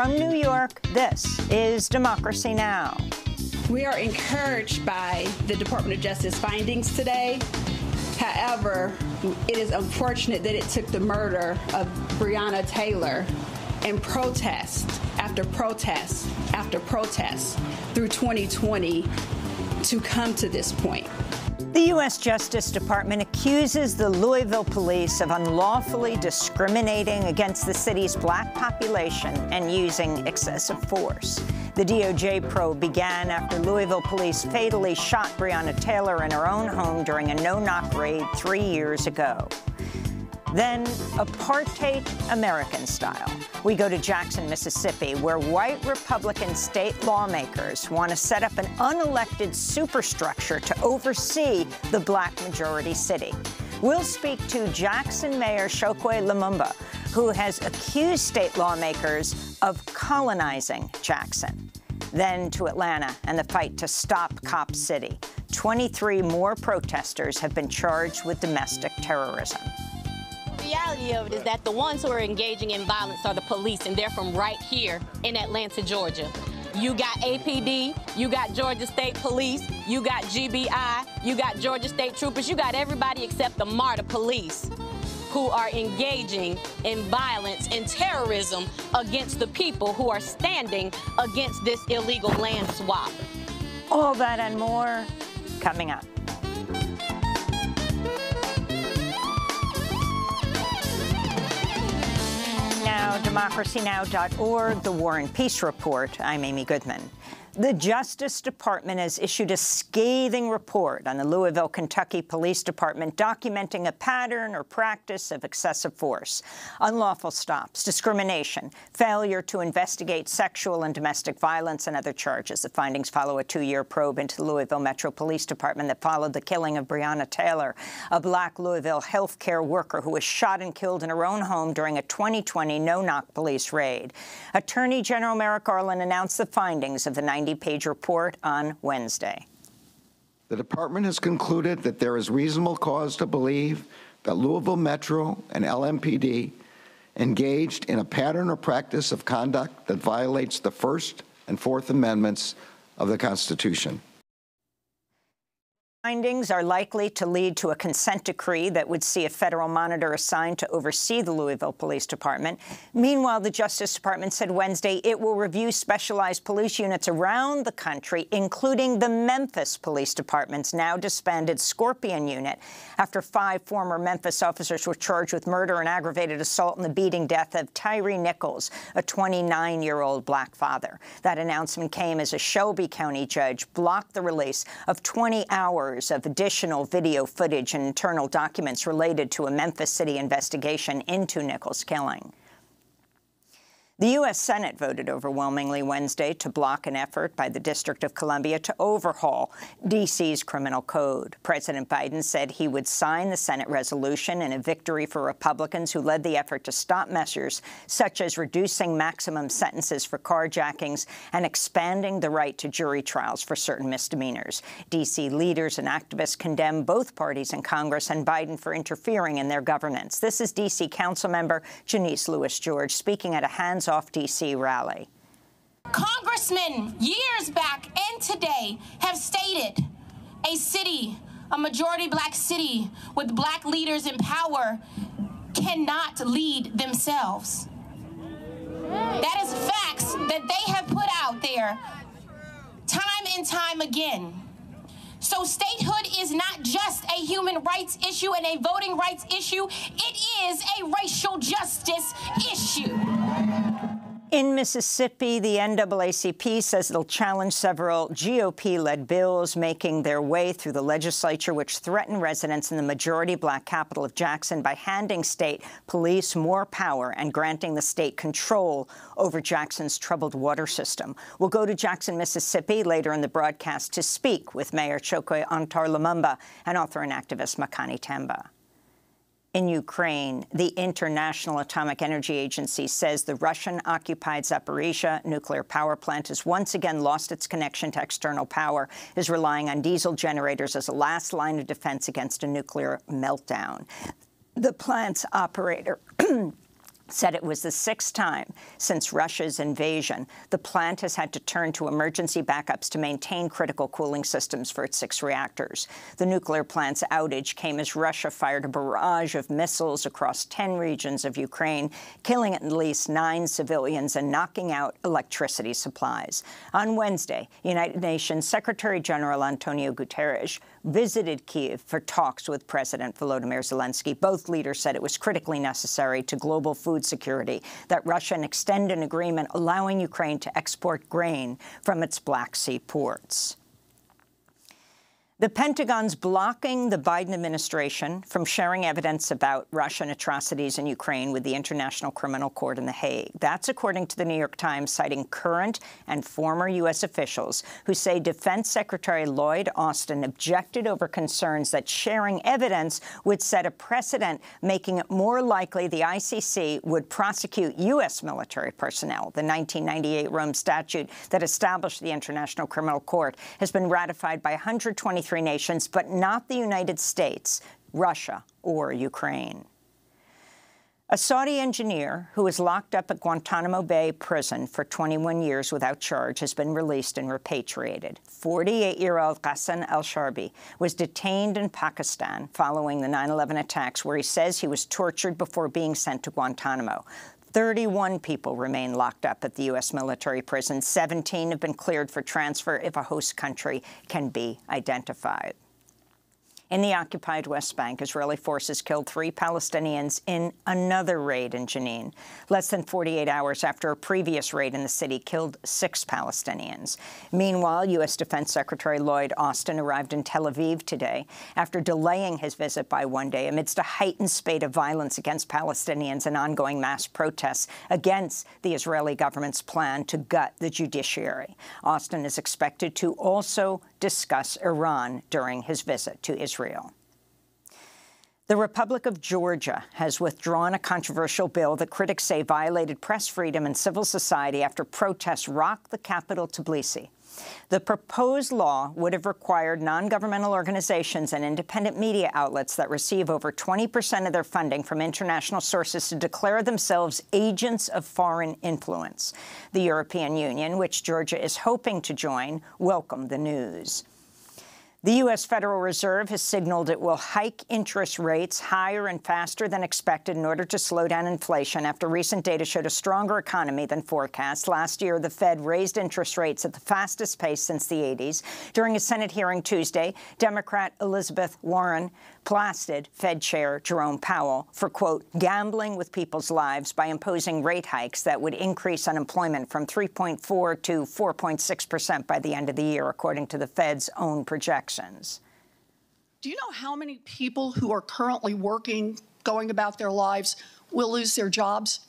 From New York, this is Democracy Now! We are encouraged by the Department of Justice findings today. However, it is unfortunate that it took the murder of Breonna Taylor and protest after protest after protest through 2020 to come to this point. The U.S. Justice Department accuses the Louisville police of unlawfully discriminating against the city's black population and using excessive force. The DOJ probe began after Louisville police fatally shot Breonna Taylor in her own home during a no-knock raid 3 years ago. Then, apartheid American style. We go to Jackson, Mississippi, where white Republican state lawmakers want to set up an unelected superstructure to oversee the black majority city. We'll speak to Jackson Mayor Chokwe Lumumba, who has accused state lawmakers of colonizing Jackson. Then to Atlanta and the fight to stop Cop City. 23 more protesters have been charged with domestic terrorism. The reality of it is that the ones who are engaging in violence are the police, and they're from right here in Atlanta, Georgia. You got APD, you got Georgia State Police, you got GBI, you got Georgia State Troopers, you got everybody except the MARTA police who are engaging in violence and terrorism against the people who are standing against this illegal land swap. All that and more coming up. Now, democracynow.org, The War and Peace Report. I'm Amy Goodman. The Justice Department has issued a scathing report on the Louisville, Kentucky Police Department documenting a pattern or practice of excessive force, unlawful stops, discrimination, failure to investigate sexual and domestic violence, and other charges. The findings follow a 2-year probe into the Louisville Metro Police Department that followed the killing of Breonna Taylor, a black Louisville health care worker who was shot and killed in her own home during a 2020 no-knock police raid. Attorney General Merrick Garland announced the findings of the 90-page report on Wednesday. The department has concluded that there is reasonable cause to believe that Louisville Metro and LMPD engaged in a pattern or practice of conduct that violates the First and Fourth Amendments of the Constitution. Findings are likely to lead to a consent decree that would see a federal monitor assigned to oversee the Louisville Police Department. Meanwhile, the Justice Department said Wednesday it will review specialized police units around the country, including the Memphis Police Department's now disbanded Scorpion unit, after 5 former Memphis officers were charged with murder and aggravated assault in the beating death of Tyree Nichols, a 29-year-old black father. That announcement came as a Shelby County judge blocked the release of 20 hours of additional video footage and internal documents related to a Memphis City investigation into Nichols' killing. The U.S. Senate voted overwhelmingly Wednesday to block an effort by the District of Columbia to overhaul D.C.'s criminal code. President Biden said he would sign the Senate resolution in a victory for Republicans who led the effort to stop measures such as reducing maximum sentences for carjackings and expanding the right to jury trials for certain misdemeanors. D.C. leaders and activists condemn both parties in Congress and Biden for interfering in their governance. This is D.C. Councilmember Janice Lewis-George speaking at a hands-off D.C. rally. Congressmen years back and today have stated a majority black city with black leaders in power cannot lead themselves. That is facts that they have put out there time and time again. So statehood is not just a human rights issue and a voting rights issue. It is a racial justice issue. In Mississippi, the NAACP says it'll challenge several GOP-led bills making their way through the legislature, which threaten residents in the majority black capital of Jackson by handing state police more power and granting the state control over Jackson's troubled water system. We'll go to Jackson, Mississippi later in the broadcast to speak with Mayor Chokwe Lumumba and author and activist Makani Tamba. In Ukraine, the International Atomic Energy Agency says the Russian-occupied Zaporizhzhia nuclear power plant has once again lost its connection to external power, is relying on diesel generators as a last line of defense against a nuclear meltdown. The plant's operator said it was the 6th time since Russia's invasion the plant has had to turn to emergency backups to maintain critical cooling systems for its 6 reactors. The nuclear plant's outage came as Russia fired a barrage of missiles across 10 regions of Ukraine, killing at least 9 civilians and knocking out electricity supplies. On Wednesday, United Nations Secretary-General Antonio Guterres visited Kyiv for talks with President Volodymyr Zelensky. Both leaders said it was critically necessary to global food security that Russia extend an agreement allowing Ukraine to export grain from its Black Sea ports. The Pentagon's blocking the Biden administration from sharing evidence about Russian atrocities in Ukraine with the International Criminal Court in The Hague. That's according to the New York Times, citing current and former U.S. officials who say Defense Secretary Lloyd Austin objected over concerns that sharing evidence would set a precedent, making it more likely the ICC would prosecute U.S. military personnel. The 1998 Rome Statute that established the International Criminal Court has been ratified by 123 nations, but not the United States, Russia, or Ukraine. A Saudi engineer who was locked up at Guantanamo Bay prison for 21 years without charge has been released and repatriated. 48-year-old Ghassan al-Sharbi was detained in Pakistan following the 9/11 attacks, where he says he was tortured before being sent to Guantanamo. 31 people remain locked up at the U.S. military prison. 17 have been cleared for transfer if a host country can be identified. In the occupied West Bank, Israeli forces killed 3 Palestinians in another raid in Jenin. Less than 48 hours after a previous raid in the city killed 6 Palestinians. Meanwhile, U.S. Defense Secretary Lloyd Austin arrived in Tel Aviv today after delaying his visit by 1 day amidst a heightened spate of violence against Palestinians and ongoing mass protests against the Israeli government's plan to gut the judiciary. Austin is expected to also discuss Iran during his visit to Israel. The Republic of Georgia has withdrawn a controversial bill that critics say violated press freedom and civil society after protests rocked the capital, Tbilisi. The proposed law would have required non-governmental organizations and independent media outlets that receive over 20% of their funding from international sources to declare themselves agents of foreign influence. The European Union, which Georgia is hoping to join, welcomed the news. The U.S. Federal Reserve has signaled it will hike interest rates higher and faster than expected in order to slow down inflation after recent data showed a stronger economy than forecast. Last year, the Fed raised interest rates at the fastest pace since the 80s. During a Senate hearing Tuesday, Democrat Elizabeth Warren blasted Fed Chair Jerome Powell for, quote, gambling with people's lives by imposing rate hikes that would increase unemployment from 3.4 to 4.6% by the end of the year, according to the Fed's own projections. Do you know how many people who are currently working, going about their lives, will lose their jobs?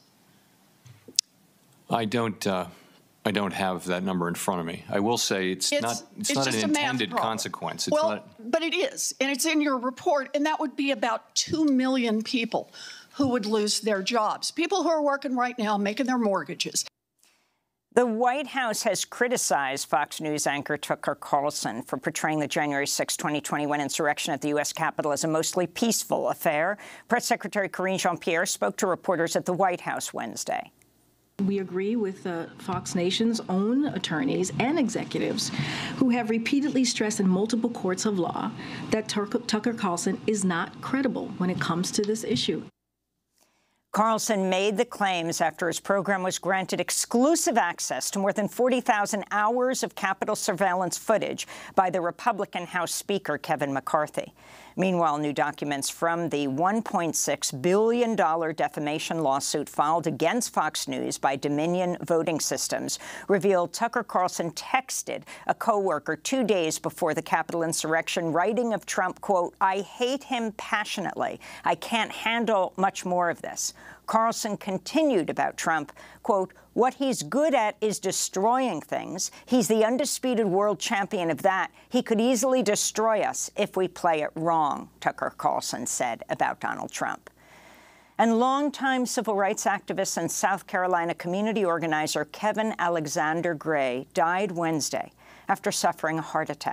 I don't have that number in front of me. I will say it's not an intended consequence. But it is, and it's in your report, and that would be about 2 million people who would lose their jobs, people who are working right now, making their mortgages. The White House has criticized Fox News anchor Tucker Carlson for portraying the January 6, 2021 insurrection at the U.S. Capitol as a mostly peaceful affair. Press Secretary Karine Jean-Pierre spoke to reporters at the White House Wednesday. We agree with Fox Nation's own attorneys and executives who have repeatedly stressed in multiple courts of law that Tucker Carlson is not credible when it comes to this issue. Carlson made the claims after his program was granted exclusive access to more than 40,000 hours of Capitol surveillance footage by the Republican House Speaker Kevin McCarthy. Meanwhile, new documents from the $1.6 billion defamation lawsuit filed against Fox News by Dominion Voting Systems revealed Tucker Carlson texted a coworker 2 days before the Capitol insurrection, writing of Trump, quote, "I hate him passionately. I can't handle much more of this." Carlson continued about Trump, quote, "What he's good at is destroying things. He's the undisputed world champion of that. He could easily destroy us if we play it wrong," Tucker Carlson said about Donald Trump. And longtime civil rights activist and South Carolina community organizer Kevin Alexander Gray died Wednesday after suffering a heart attack.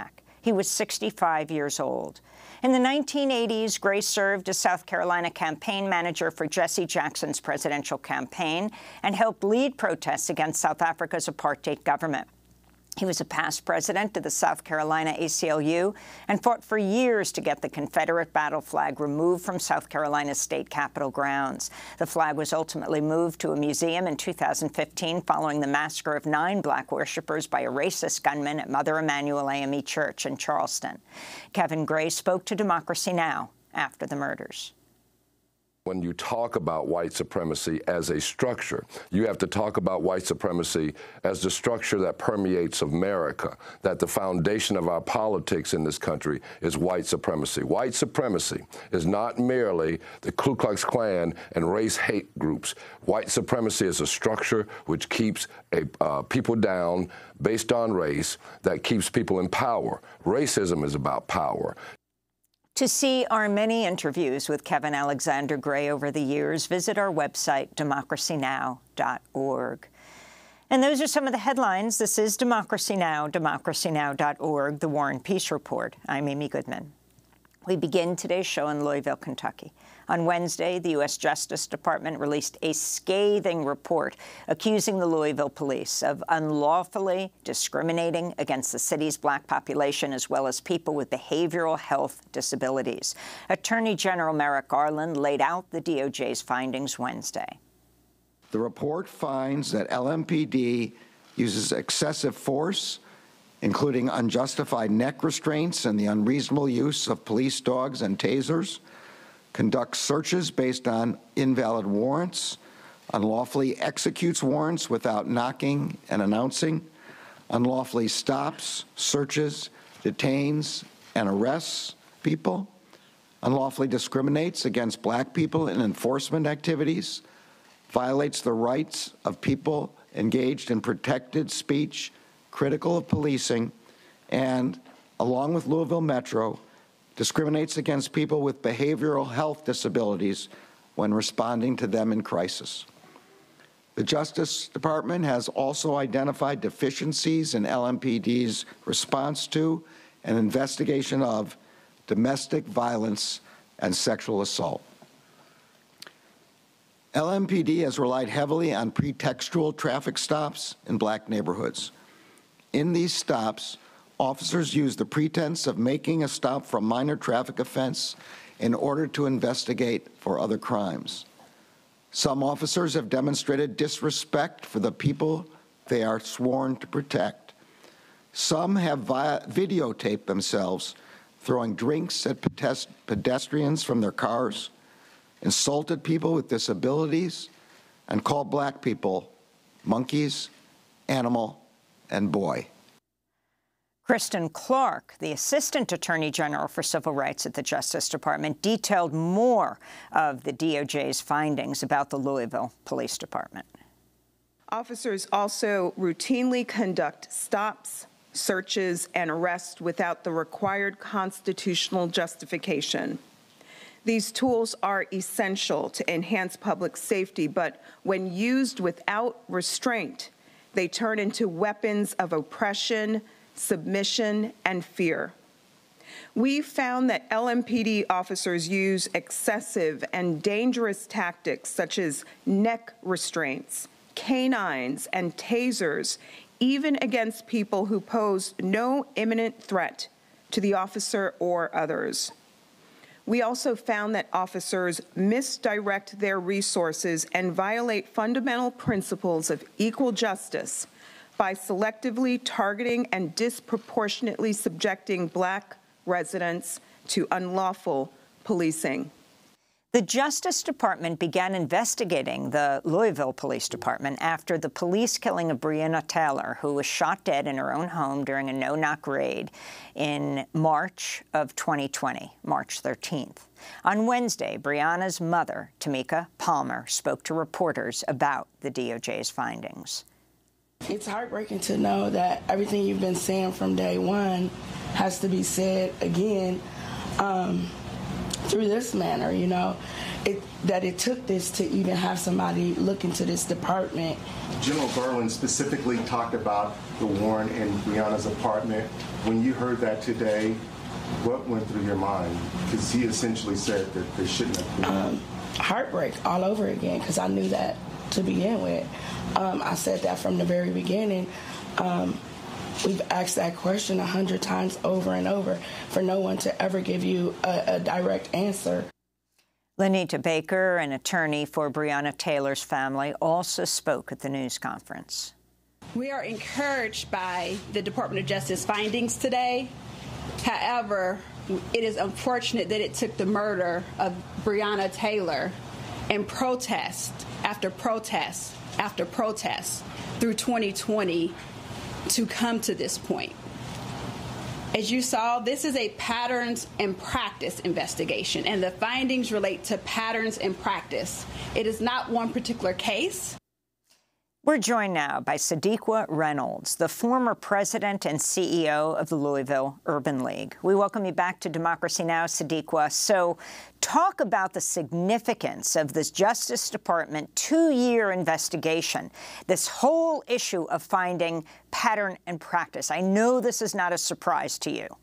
He was 65 years old. In the 1980s, Gray served as South Carolina campaign manager for Jesse Jackson's presidential campaign and helped lead protests against South Africa's apartheid government. He was a past president of the South Carolina ACLU and fought for years to get the Confederate battle flag removed from South Carolina's state capitol grounds. The flag was ultimately moved to a museum in 2015 following the massacre of 9 black worshipers by a racist gunman at Mother Emanuel AME Church in Charleston. Kevin Gray spoke to Democracy Now! After the murders. When you talk about white supremacy as a structure, you have to talk about white supremacy as the structure that permeates America, that the foundation of our politics in this country is white supremacy. White supremacy is not merely the Ku Klux Klan and race hate groups. White supremacy is a structure which keeps people down based on race, that keeps people in power. Racism is about power. To see our many interviews with Kevin Alexander Gray over the years, visit our website, democracynow.org. And those are some of the headlines. This is Democracy Now!, democracynow.org, The War and Peace Report. I'm Amy Goodman. We begin today's show in Louisville, Kentucky. On Wednesday, the U.S. Justice Department released a scathing report accusing the Louisville police of unlawfully discriminating against the city's black population as well as people with behavioral health disabilities. Attorney General Merrick Garland laid out the DOJ's findings Wednesday. The report finds that LMPD uses excessive force, including unjustified neck restraints and the unreasonable use of police dogs and tasers, conducts searches based on invalid warrants, unlawfully executes warrants without knocking and announcing, unlawfully stops, searches, detains, and arrests people, unlawfully discriminates against black people in enforcement activities, violates the rights of people engaged in protected speech critical of policing, and, along with Louisville Metro, discriminates against people with behavioral health disabilities when responding to them in crisis. The Justice Department has also identified deficiencies in LMPD's response to and investigation of domestic violence and sexual assault. LMPD has relied heavily on pretextual traffic stops in black neighborhoods. In these stops, officers use the pretense of making a stop for a minor traffic offense in order to investigate for other crimes. Some officers have demonstrated disrespect for the people they are sworn to protect. Some have videotaped themselves throwing drinks at pedestrians from their cars, insulted people with disabilities, and called black people monkeys, animal, and boy. Kristen Clark, the Assistant Attorney General for Civil Rights at the Justice Department, detailed more of the DOJ's findings about the Louisville Police Department. Officers also routinely conduct stops, searches, and arrests without the required constitutional justification. These tools are essential to enhance public safety, but when used without restraint, they turn into weapons of oppression, submission, and fear. We found that LMPD officers use excessive and dangerous tactics such as neck restraints, canines, and tasers, even against people who pose no imminent threat to the officer or others. We also found that officers misdirect their resources and violate fundamental principles of equal justice by selectively targeting and disproportionately subjecting black residents to unlawful policing. The Justice Department began investigating the Louisville Police Department after the police killing of Breonna Taylor, who was shot dead in her own home during a no-knock raid in March of 2020, March 13th. On Wednesday, Breonna's mother, Tamika Palmer, spoke to reporters about the DOJ's findings. It's heartbreaking to know that everything you've been saying from day one has to be said again. through this manner, you know, that it took this to even have somebody look into this department. General Garland specifically talked about the warrant in Breonna's apartment. When you heard that today, what went through your mind? Because he essentially said that there shouldn't have been. Heartbreak all over again, because I knew that to begin with. I said that from the very beginning. We've asked that question 100 times over and over for no one to ever give you a direct answer. Lenita Baker, an attorney for Breonna Taylor's family, also spoke at the news conference. We are encouraged by the Department of Justice findings today. However, it is unfortunate that it took the murder of Breonna Taylor and protest after protest after protest through 2020 to come to this point. As you saw, this is a patterns and practice investigation, and the findings relate to patterns and practice. It is not one particular case. We're joined now by Sadiqa Reynolds, the former president and CEO of the Louisville Urban League. We welcome you back to Democracy Now!, Sadiqa. So talk about the significance of this Justice Department 2-year investigation, this whole issue of finding pattern and practice. I know this is not a surprise to you.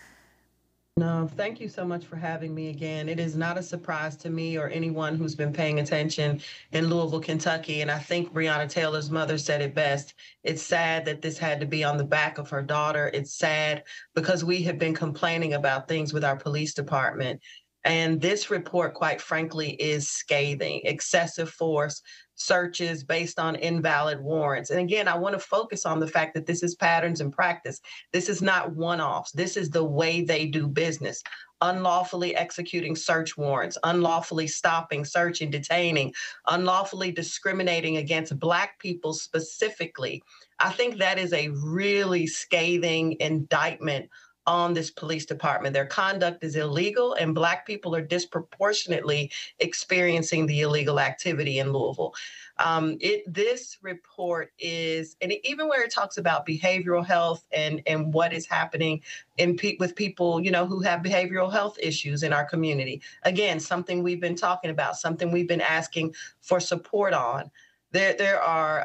No, thank you so much for having me again. It is not a surprise to me or anyone who's been paying attention in Louisville, Kentucky. And I think Breonna Taylor's mother said it best. It's sad that this had to be on the back of her daughter. It's sad because we have been complaining about things with our police department. And this report, quite frankly, is scathing. Excessive force, searches based on invalid warrants. And again, I want to focus on the fact that this is patterns and practice. This is not one-offs. This is the way they do business. Unlawfully executing search warrants, unlawfully stopping, searching, detaining, unlawfully discriminating against Black people specifically. I think that is a really scathing indictment on this police department. Their conduct is illegal, and Black people are disproportionately experiencing the illegal activity in Louisville. This report is, and even where it talks about behavioral health and what is happening with people, you know, who have behavioral health issues in our community. Again, something we've been talking about, something we've been asking for support on. There are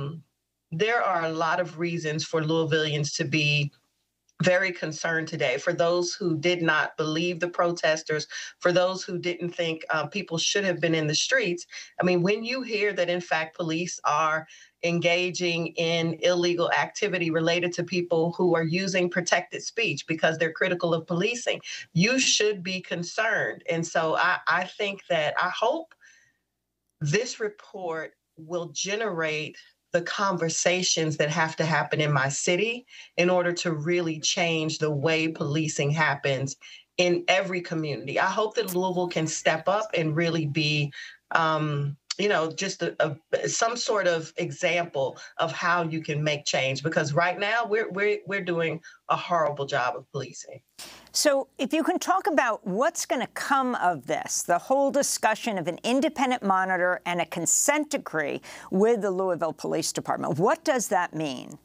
a lot of reasons for Louisvillians to be very concerned today. For those who did not believe the protesters, for those who didn't think people should have been in the streets. I mean, when you hear that, in fact, police are engaging in illegal activity related to people who are using protected speech because they're critical of policing, you should be concerned. And so I think that I hope this report will generate the conversations that have to happen in my city in order to really change the way policing happens in every community. I hope that Louisville can step up and really be, you know, just some sort of example of how you can make change. Because right now we're doing a horrible job of policing. So if you can talk about what's going to come of this, the whole discussion of an independent monitor and a consent decree with the Louisville Police Department, what does that mean?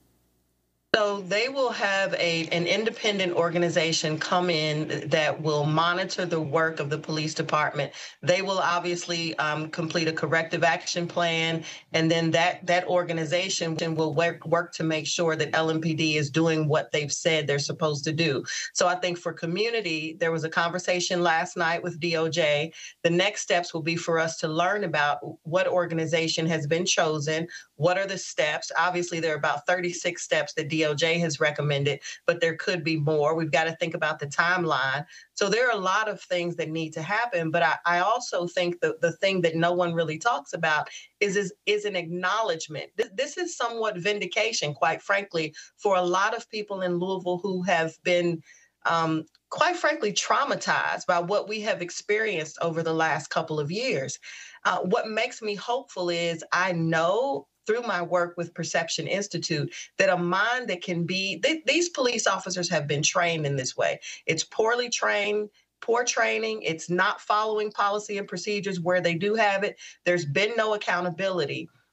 So they will have an independent organization come in that will monitor the work of the police department. They will obviously complete a corrective action plan, and then that organization will work to make sure that LMPD is doing what they've said they're supposed to do. So I think for community, there was a conversation last night with DOJ. The next steps will be for us to learn about what organization has been chosen, what are the steps. Obviously, there are about 36 steps that DOJ has recommended, but there could be more. We've got to think about the timeline. So there are a lot of things that need to happen. But I also think the thing that no one really talks about is an acknowledgement. This is somewhat vindication, quite frankly, for a lot of people in Louisville who have been quite frankly, traumatized by what we have experienced over the last couple of years. What makes me hopeful is I know through my work with Perception Institute that a mind that can be, these police officers have been trained in this way. It's poorly trained, poor training. It's not following policy and procedures where they do have it. There's been no accountability.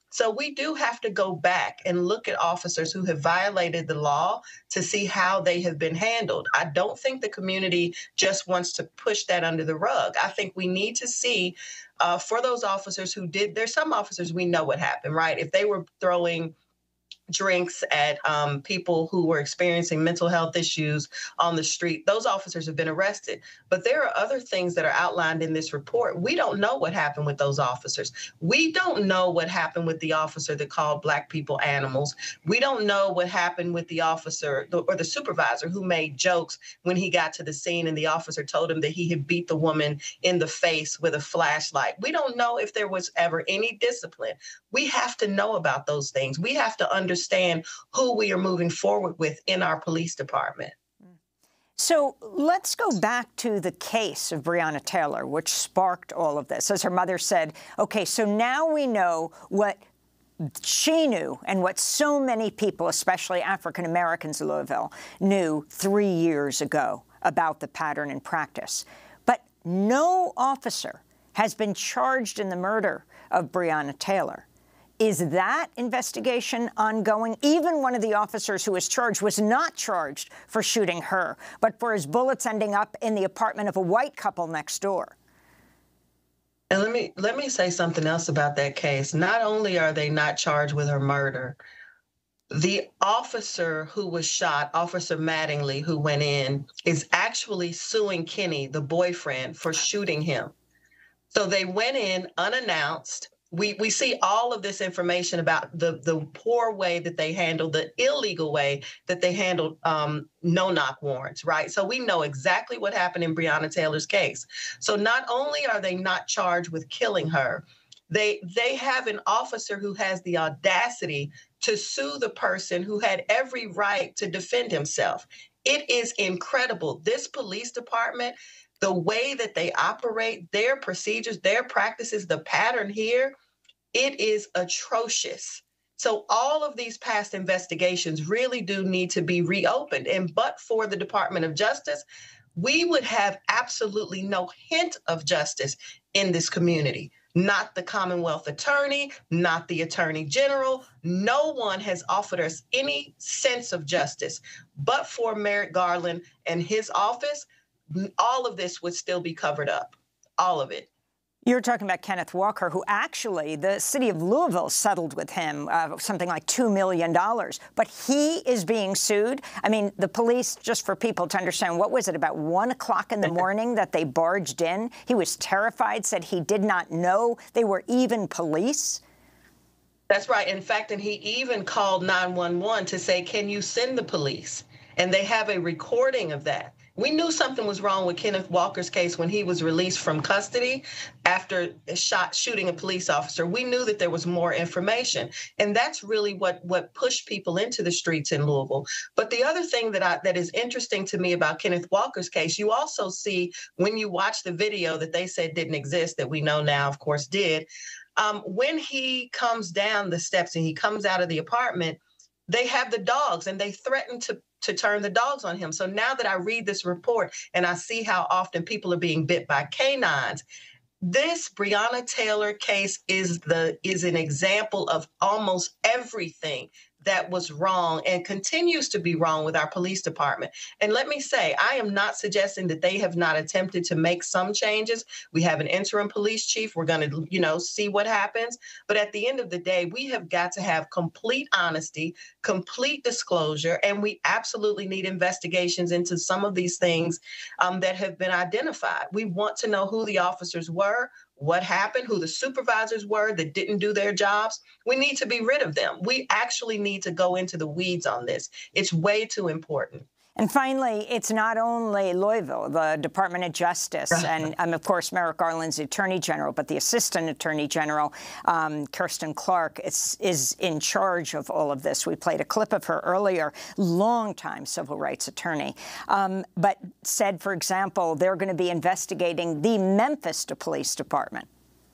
So we do have to go back and look at officers who have violated the law to see how they have been handled. I don't think the community just wants to push that under the rug. I think we need to see for those officers who did, there's some officers we know what happened, right? If they were throwing drinks at people who were experiencing mental health issues on the street, those officers have been arrested. But there are other things that are outlined in this report. We don't know what happened with those officers. We don't know what happened with the officer that called Black people animals. We don't know what happened with the officer or the supervisor who made jokes when he got to the scene and the officer told him that he had beat the woman in the face with a flashlight. We don't know if there was ever any discipline. We have to know about those things. We have to understand who we are moving forward with in our police department. So let's go back to the case of Breonna Taylor, which sparked all of this. As her mother said, okay, so now we know what she knew and what so many people, especially African Americans in Louisville, knew 3 years ago about the pattern and practice. But no officer has been charged in the murder of Breonna Taylor. Is that investigation ongoing? Even one of the officers who was charged was not charged for shooting her, but for his bullets ending up in the apartment of a white couple next door. And let me say something else about that case. Not only are they not charged with her murder, the officer who was shot, Officer Mattingly, who went in, is actually suing Kenny, the boyfriend, for shooting him. So they went in unannounced. We see all of this information about the poor way that they handled, the illegal way that they handled no-knock warrants, right? So we know exactly what happened in Breonna Taylor's case. So not only are they not charged with killing her, they have an officer who has the audacity to sue the person who had every right to defend himself. It is incredible. This police department, the way that they operate, their procedures, their practices, the pattern here, it is atrocious. So all of these past investigations really do need to be reopened. And but for the Department of Justice, we would have absolutely no hint of justice in this community. Not the Commonwealth Attorney, not the Attorney General. No one has offered us any sense of justice. But for Merrick Garland and his office, all of this would still be covered up, all of it. You're talking about Kenneth Walker, who actually the city of Louisville settled with him something like $2 million. But he is being sued. I mean, the police, just for people to understand, what was it, about 1 o'clock in the morning that they barged in? He was terrified, said he did not know they were even police. That's right. In fact, and he even called 911 to say, can you send the police? And they have a recording of that. We knew something was wrong with Kenneth Walker's case when he was released from custody after shooting a police officer. We knew that there was more information. And that's really what pushed people into the streets in Louisville. But the other thing that is interesting to me about Kenneth Walker's case, you also see when you watch the video that they said didn't exist, that we know now, of course, did. When he comes down the steps and he comes out of the apartment, they have the dogs and they threaten to turn the dogs on him. So now that I read this report and I see how often people are being bit by canines, this Breonna Taylor case is an example of almost everything that was wrong and continues to be wrong with our police department. And let me say, I am not suggesting that they have not attempted to make some changes. We have an interim police chief. We're going to, see what happens. But at the end of the day, we have got to have complete honesty, complete disclosure, and we absolutely need investigations into some of these things that have been identified. We want to know who the officers were, what happened, who the supervisors were that didn't do their jobs. We need to be rid of them. We actually need to go into the weeds on this. It's way too important. And finally, it's not only Louisville, the Department of Justice, and of course, Merrick Garland's the Attorney General, but the Assistant Attorney General, Kirsten Clark, is in charge of all of this. We played a clip of her earlier, longtime civil rights attorney, but said, for example, they're going to be investigating the Memphis Police Department.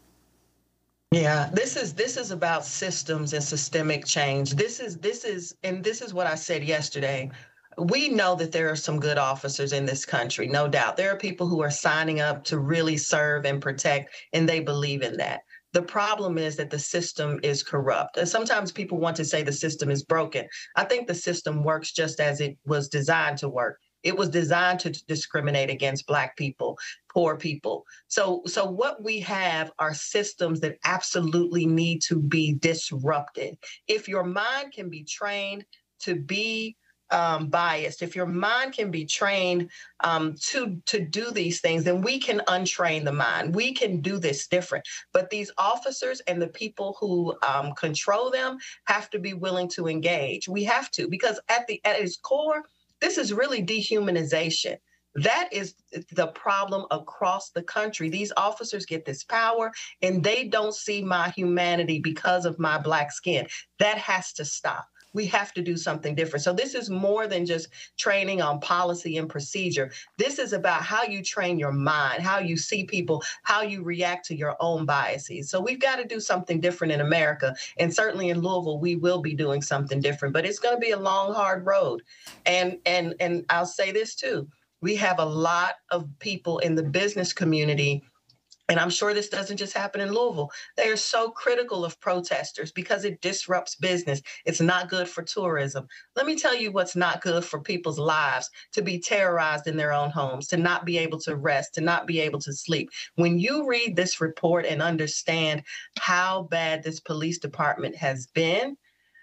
Yeah, this is about systems and systemic change. This is what I said yesterday. We know that there are some good officers in this country, no doubt. There are people who are signing up to really serve and protect, and they believe in that. The problem is that the system is corrupt. And sometimes people want to say the system is broken. I think the system works just as it was designed to work. It was designed to discriminate against Black people, poor people. So what we have are systems that absolutely need to be disrupted. If your mind can be trained to be biased, if your mind can be trained to do these things, then we can untrain the mind. We can do this different. But these officers and the people who control them have to be willing to engage. We have to, because at its core, this is really dehumanization. That is the problem across the country. These officers get this power and they don't see my humanity because of my Black skin. That has to stop. We have to do something different. So this is more than just training on policy and procedure. This is about how you train your mind, how you see people, how you react to your own biases. So we've got to do something different in America. And certainly in Louisville, we will be doing something different. But it's going to be a long, hard road. And I'll say this too. We have a lot of people in the business community, and I'm sure this doesn't just happen in Louisville. They are so critical of protesters because it disrupts business. It's not good for tourism. Let me tell you what's not good for people's lives: to be terrorized in their own homes, to not be able to rest, to not be able to sleep. When you read this report and understand how bad this police department has been,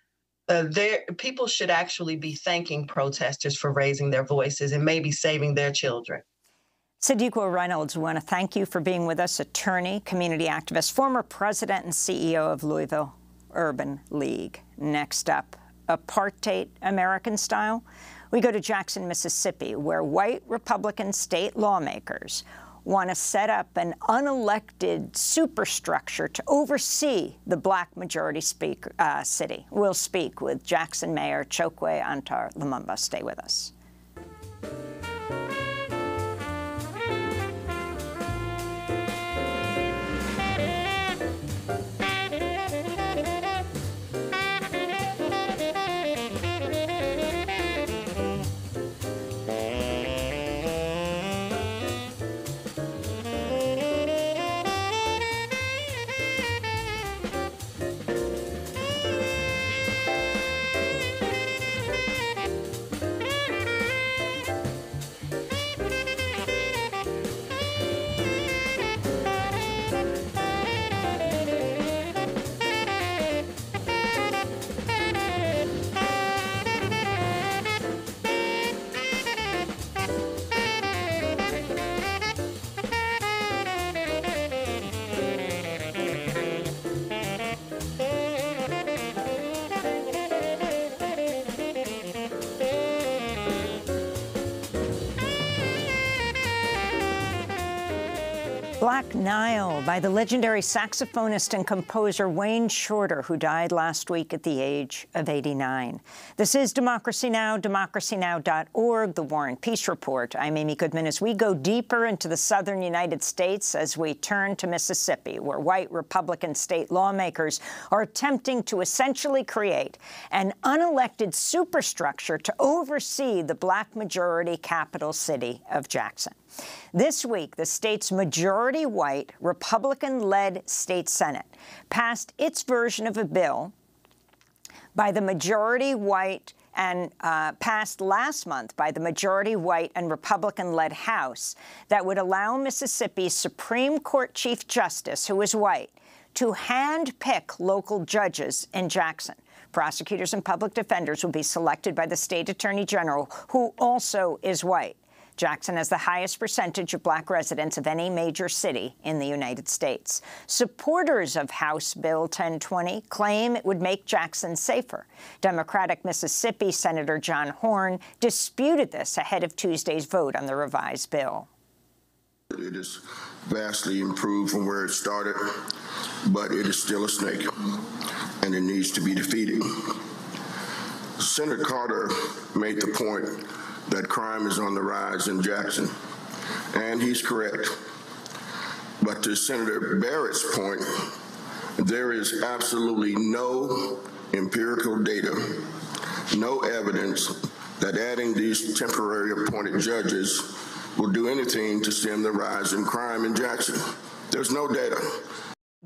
people should actually be thanking protesters for raising their voices and maybe saving their children. Sadiqa Reynolds, we want to thank you for being with us. Attorney, community activist, former president and CEO of Louisville Urban League. Next up, apartheid American style. We go to Jackson, Mississippi, where white Republican state lawmakers want to set up an unelected superstructure to oversee the Black majority city. We'll speak with Jackson Mayor Chokwe Antar Lumumba. Stay with us. Black Nile by the legendary saxophonist and composer Wayne Shorter, who died last week at the age of 89. This is Democracy Now!, democracynow.org, The War and Peace Report. I'm Amy Goodman as we go deeper into the southern United States as we turn to Mississippi, where white Republican state lawmakers are attempting to essentially create an unelected superstructure to oversee the Black majority capital city of Jackson. This week, the state's majority-white, Republican-led state Senate passed its version of a bill by the majority-white and passed last month by the majority-white and Republican-led House that would allow Mississippi's Supreme Court Chief Justice, who is white, to hand-pick local judges in Jackson. Prosecutors and public defenders will be selected by the state attorney general, who also is white. Jackson has the highest percentage of Black residents of any major city in the United States. Supporters of House Bill 1020 claim it would make Jackson safer. Democratic Mississippi Senator John Horhn disputed this ahead of Tuesday's vote on the revised bill. It is vastly improved from where it started, but it is still a snake, and it needs to be defeated. Senator Carter made the point that crime is on the rise in Jackson, and he's correct. But to Senator Barrett's point, there is absolutely no empirical data, no evidence that adding these temporary appointed judges will do anything to stem the rise in crime in Jackson. There's no data.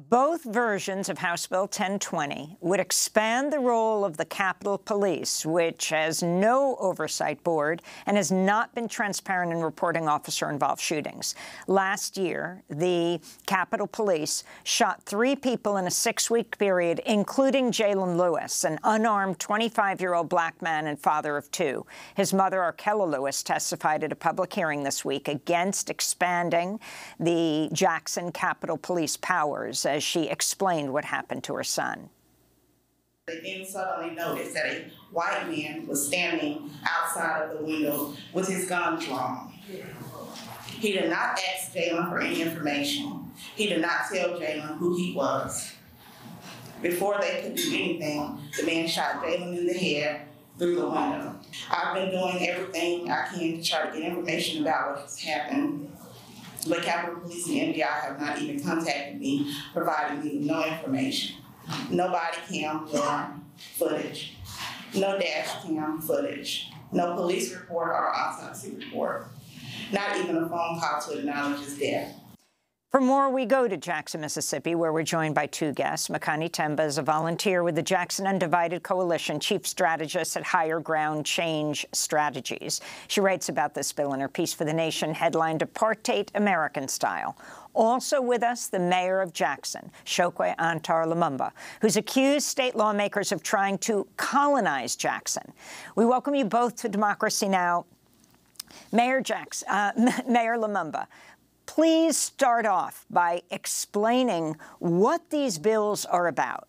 Both versions of House Bill 1020 would expand the role of the Capitol Police, which has no oversight board and has not been transparent in reporting officer-involved shootings. Last year, the Capitol Police shot 3 people in a 6-week period, including Jalen Lewis, an unarmed 25-year-old black man and father of 2. His mother, Arkella Lewis, testified at a public hearing this week against expanding the Jackson Capitol Police powers, as she explained what happened to her son. They then suddenly noticed that a white man was standing outside of the window with his gun drawn. He did not ask Jalen for any information. He did not tell Jalen who he was. Before they could do anything, the man shot Jalen in the head through the window. I've been doing everything I can to try to get information about what has happened. But Capitol Police and NBI have not even contacted me, providing me with no information. No body cam footage, no dash cam footage, no police report or autopsy report, not even a phone call to acknowledge his death. For more, we go to Jackson, Mississippi, where we're joined by 2 guests. Makani Temba is a volunteer with the Jackson Undivided Coalition, chief strategist at Higher Ground Change Strategies. She writes about this bill in her piece for The Nation, headlined Apartheid American Style. Also with us, the mayor of Jackson, Chokwe Antar Lumumba, who's accused state lawmakers of trying to colonize Jackson. We welcome you both to Democracy Now! Mayor Lumumba, please start off by explaining what these bills are about.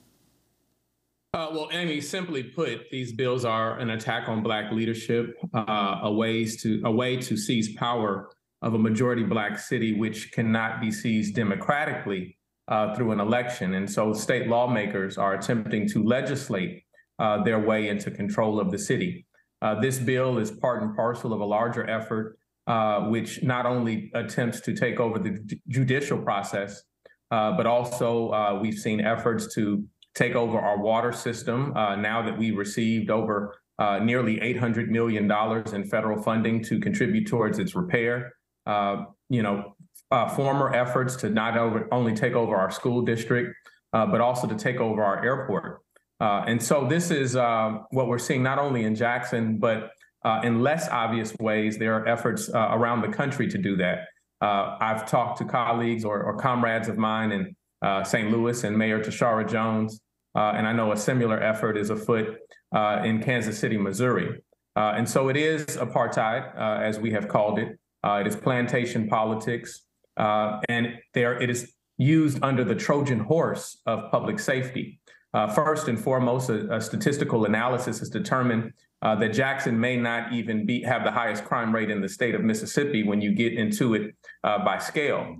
Well, Amy, simply put, these bills are an attack on Black leadership, a way to seize power of a majority Black city, which cannot be seized democratically through an election. And so state lawmakers are attempting to legislate their way into control of the city. This bill is part and parcel of a larger effort which not only attempts to take over the judicial process, but also we've seen efforts to take over our water system now that we received over nearly $800 million in federal funding to contribute towards its repair. Former efforts to not only take over our school district, but also to take over our airport. And so this is what we're seeing not only in Jackson, but in less obvious ways. There are efforts around the country to do that. I've talked to colleagues or comrades of mine in St. Louis and Mayor Tashara Jones, and I know a similar effort is afoot in Kansas City, Missouri. And so it is apartheid, as we have called it. It is plantation politics, and it is used under the Trojan horse of public safety. First and foremost, a statistical analysis has determined that Jackson may not even have the highest crime rate in the state of Mississippi when you get into it by scale.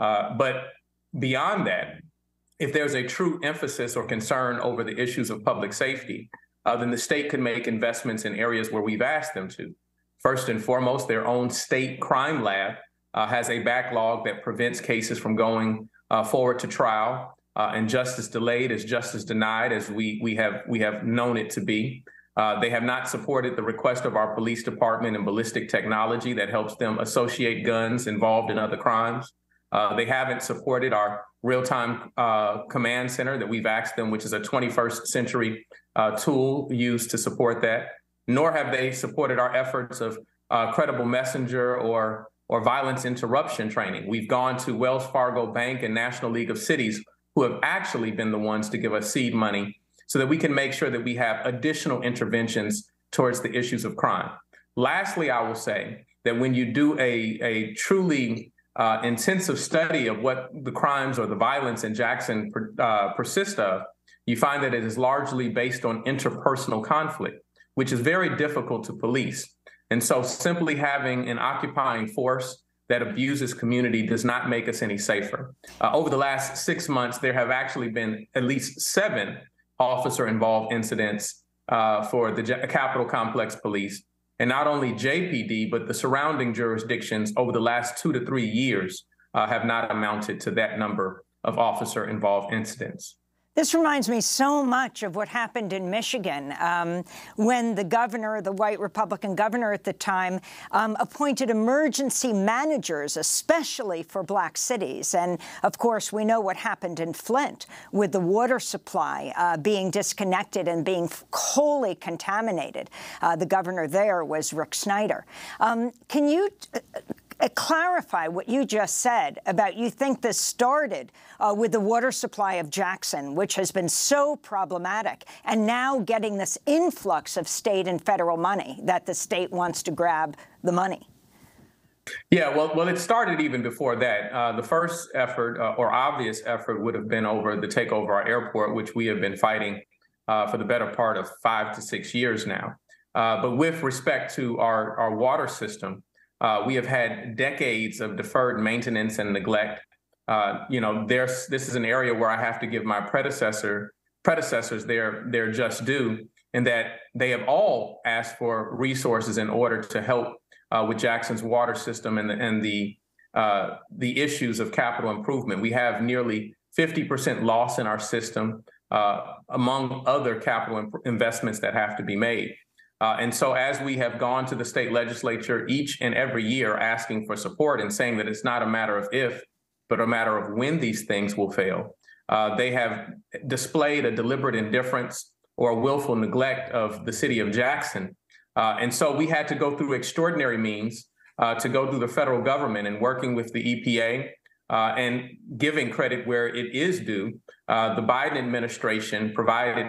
But beyond that, if there's a true emphasis or concern over the issues of public safety, then the state could make investments in areas where we've asked them to. First and foremost, their own state crime lab has a backlog that prevents cases from going forward to trial, and justice delayed is justice denied, as we have known it to be. They have not supported the request of our police department in ballistic technology that helps them associate guns involved in other crimes. They haven't supported our real-time command center that we've asked them, which is a 21st century tool used to support that. Nor have they supported our efforts of credible messenger or violence interruption training. We've gone to Wells Fargo Bank and National League of Cities, who have actually been the ones to give us seed money so that we can make sure that we have additional interventions towards the issues of crime. Lastly, I will say that when you do a truly intensive study of what the crimes or the violence in Jackson persist of, you find that it is largely based on interpersonal conflict, which is very difficult to police. And so simply having an occupying force that abuses community does not make us any safer. Over the last 6 months, there have actually been at least 7 officer-involved incidents for the Capitol Complex Police. And not only JPD, but the surrounding jurisdictions over the last 2 to 3 years have not amounted to that number of officer-involved incidents. This reminds me so much of what happened in Michigan when the governor, the white Republican governor at the time, appointed emergency managers, especially for black cities. And, of course, we know what happened in Flint with the water supply being disconnected and being wholly contaminated. The governor there was Rick Snyder. Can you clarify what you just said about you think this started with the water supply of Jackson, which has been so problematic, and now getting this influx of state and federal money that the state wants to grab the money? Yeah, well, it started even before that. The first effort or obvious effort would have been over the takeover our airport, which we have been fighting for the better part of 5 to 6 years now. But with respect to our water system, we have had decades of deferred maintenance and neglect. This is an area where I have to give my predecessors their just due, in that they have all asked for resources in order to help with Jackson's water system and the issues of capital improvement. We have nearly 50% loss in our system, among other capital investments that have to be made. And so as we have gone to the state legislature each and every year asking for support and saying that it's not a matter of if, but a matter of when these things will fail, they have displayed a deliberate indifference or willful neglect of the city of Jackson. And so we had to go through extraordinary means to go through the federal government and working with the EPA and giving credit where it is due. The Biden administration provided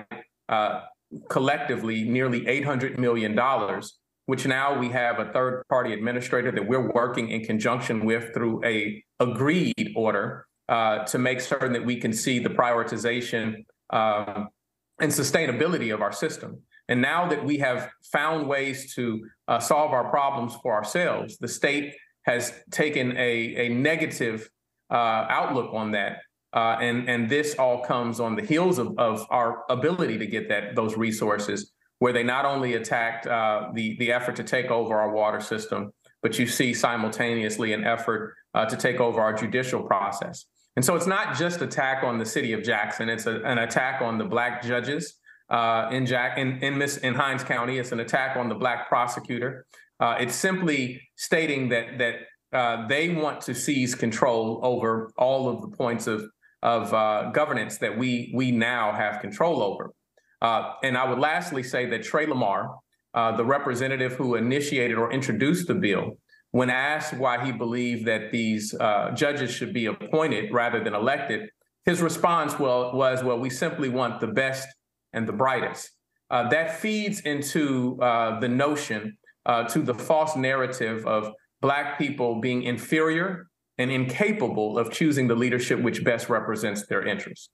collectively nearly $800 million, which now we have a third-party administrator that we're working in conjunction with through a agreed order to make certain that we can see the prioritization and sustainability of our system. And now that we have found ways to solve our problems for ourselves, the state has taken a negative outlook on that. And this all comes on the heels of our ability to get those resources, where they not only attacked the effort to take over our water system, but you see simultaneously an effort to take over our judicial process. And so it's not just an attack on the city of Jackson, it's an attack on the black judges in Hinds County. It's an attack on the black prosecutor. It's simply stating that they want to seize control over all of the points of governance that we now have control over. And I would lastly say that Trey Lamar, the representative who initiated or introduced the bill, when asked why he believed that these judges should be appointed rather than elected, his response was, we simply want the best and the brightest. That feeds into the notion, to the false narrative of Black people being inferior and incapable of choosing the leadership which best represents their interests.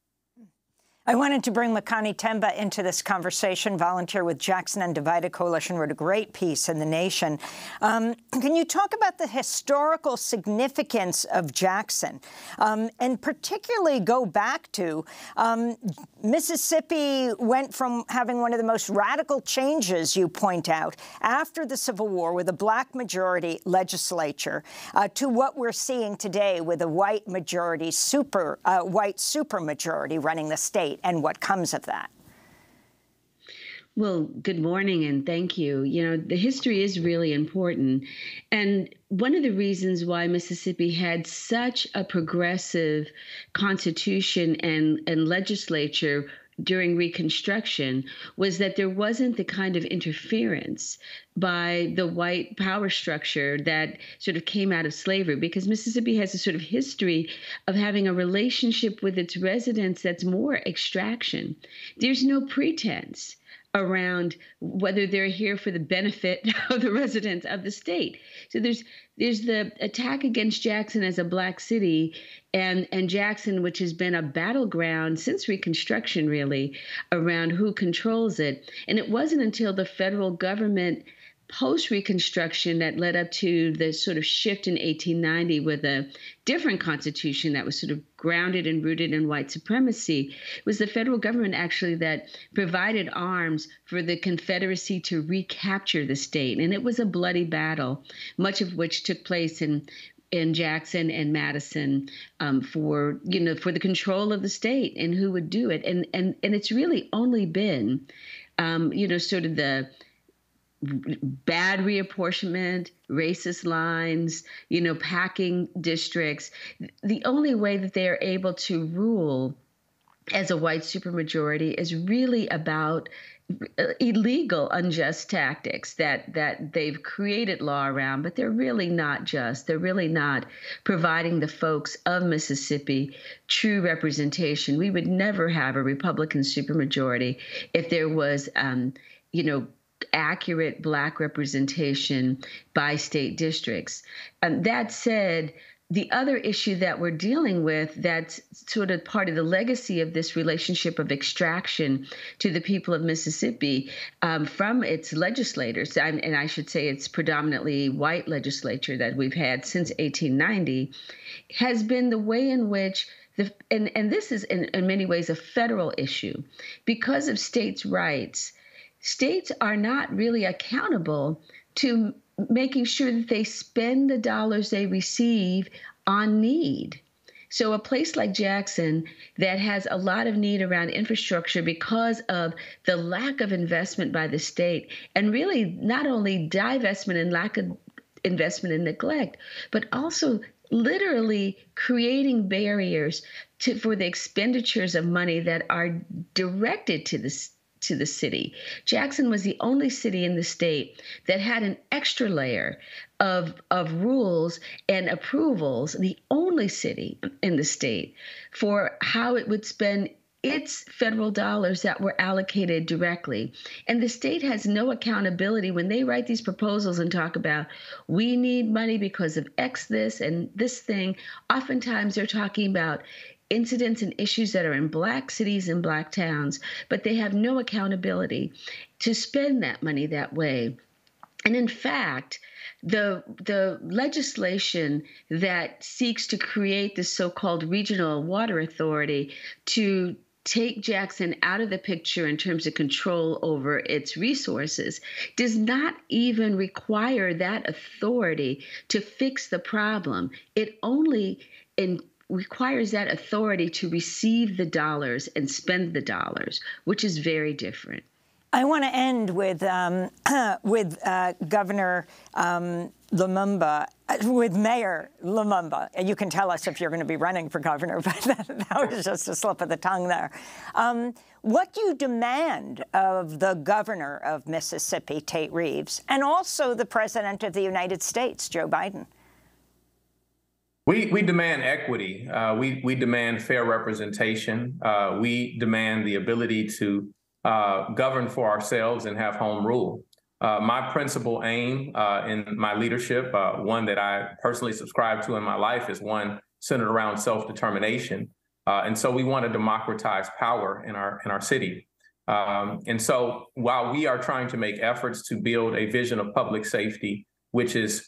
I wanted to bring Makani Temba into this conversation, volunteer with Jackson Undivided Coalition, wrote a great piece in The Nation. Can you talk about the historical significance of Jackson, and particularly go back to Mississippi went from having one of the most radical changes, you point out, after the Civil War with a black majority legislature to what we're seeing today with a white majority, white supermajority running the state, and what comes of that. Well, good morning and thank you. You know, the history is really important. And one of the reasons why Mississippi had such a progressive constitution and legislature during Reconstruction was that there wasn't the kind of interference by the white power structure that sort of came out of slavery, because Mississippi has a sort of history of having a relationship with its residents that's more extraction. There's no pretense around whether they're here for the benefit of the residents of the state. So there's the attack against Jackson as a black city, and Jackson, which has been a battleground since Reconstruction, really, around who controls it. And it wasn't until the federal government post-Reconstruction that led up to the sort of shift in 1890 with a different constitution that was sort of grounded and rooted in white supremacy. It was the federal government actually that provided arms for the Confederacy to recapture the state. And it was a bloody battle, much of which took place in in Jackson and Madison for the control of the state and who would do it. And it's really only been, sort of the bad reapportionment, racist lines, packing districts. The only way that they are able to rule as a white supermajority is really about illegal, unjust tactics that they've created law around, but they're really not just. They're really not providing the folks of Mississippi true representation. We would never have a Republican supermajority if there was, accurate Black representation by state districts. That said, the other issue that we're dealing with that's sort of part of the legacy of this relationship of extraction to the people of Mississippi from its legislators, and I should say it's predominantly white legislature that we've had since 1890, has been the way in which and this is in many ways a federal issue. Because of states' rights, states are not really accountable to making sure that they spend the dollars they receive on need. So a place like Jackson that has a lot of need around infrastructure because of the lack of investment by the state, and really not only divestment and lack of investment and neglect, but also literally creating barriers for the expenditures of money that are directed to the city. Jackson was the only city in the state that had an extra layer of rules and approvals, the only city in the state for how it would spend its federal dollars that were allocated directly. And the state has no accountability when they write these proposals and talk about, we need money because of X this and this thing. Oftentimes they're talking about incidents and issues that are in Black cities and Black towns, but they have no accountability to spend that money that way. And in fact, the legislation that seeks to create the so-called regional water authority to take Jackson out of the picture in terms of control over its resources does not even require that authority to fix the problem. It only requires that authority to receive the dollars and spend the dollars, which is very different. I want to end with Governor Lumumba, with Mayor Lumumba. You can tell us if you're going to be running for governor, but that was just a slip of the tongue there. What do you demand of the governor of Mississippi, Tate Reeves, and also the President of the United States, Joe Biden? We demand equity. We demand fair representation. We demand the ability to govern for ourselves and have home rule. My principal aim in my leadership, one that I personally subscribe to in my life, is one centered around self-determination. And so we want to democratize power in our city. And so while we are trying to make efforts to build a vision of public safety, which is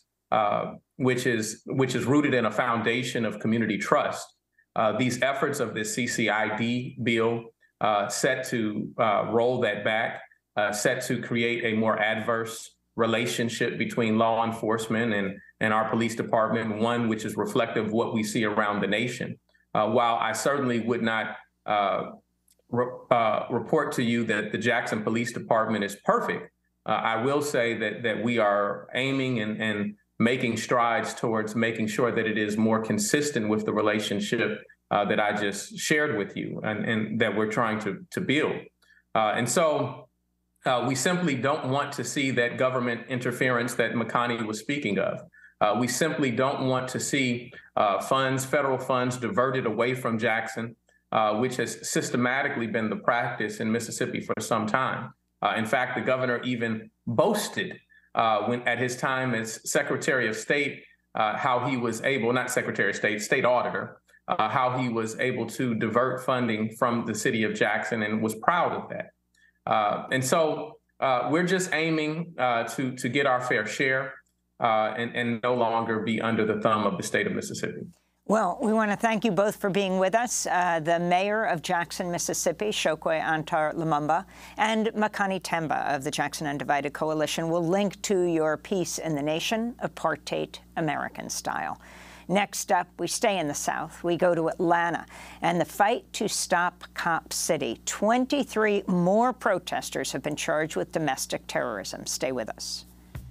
rooted in a foundation of community trust, these efforts of this CCID bill set to roll that back, set to create a more adverse relationship between law enforcement and our police department, one which is reflective of what we see around the nation. While I certainly would not report to you that the Jackson Police Department is perfect, I will say that we are aiming and making strides towards making sure that it is more consistent with the relationship that I just shared with you and that we're trying to build. And so we simply don't want to see that government interference that Makani was speaking of. We simply don't want to see federal funds diverted away from Jackson, which has systematically been the practice in Mississippi for some time. In fact, the governor even boasted at his time as Secretary of State, how he was able, not Secretary of State, State Auditor, how he was able to divert funding from the city of Jackson and was proud of that. And so we're just aiming to get our fair share and no longer be under the thumb of the state of Mississippi. Well, we want to thank you both for being with us. The mayor of Jackson, Mississippi, Chokwe Antar Lumumba, and Makani Temba of the Jackson Undivided Coalition will link to your piece in The Nation, Apartheid American Style. Next up, we stay in the South. We go to Atlanta and the fight to stop Cop City. 23 more protesters have been charged with domestic terrorism. Stay with us.